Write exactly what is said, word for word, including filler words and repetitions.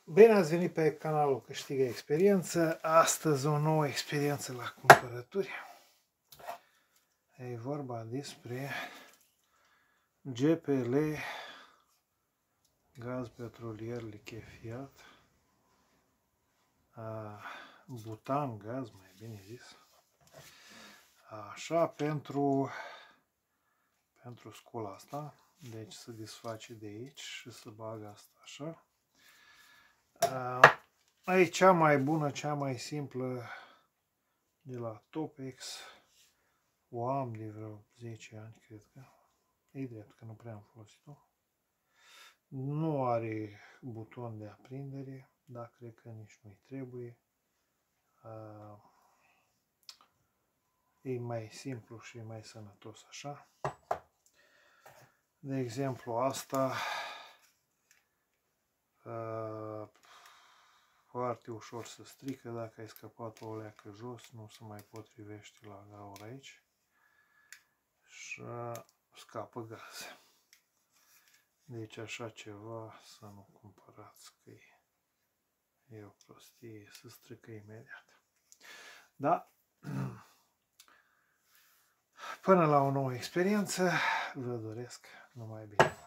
Bine ați venit pe canalul Câștigă Experiență. Astăzi o nouă experiență la cumpărături. E vorba despre G P L, gaz petrolier lichefiat, butan gaz, mai bine zis. Așa, pentru, pentru scula asta. Deci se desface de aici și se bagă asta așa. Aici cea mai bună, cea mai simplă de la Topex. O am de vreo zece ani, cred că. E drept că nu prea am folosit-o. Nu are buton de aprindere, dar cred că nici nu-i trebuie. E mai simplu și mai sănătos așa. De exemplu, asta foarte ușor se strică, dacă ai scăpat o leacă jos, nu se mai potrivește la gaură aici și scapă gaz. Deci așa ceva să nu cumpărați, că e o prostie, se strică imediat. Da? Până la o nouă experiență, vă doresc numai bine.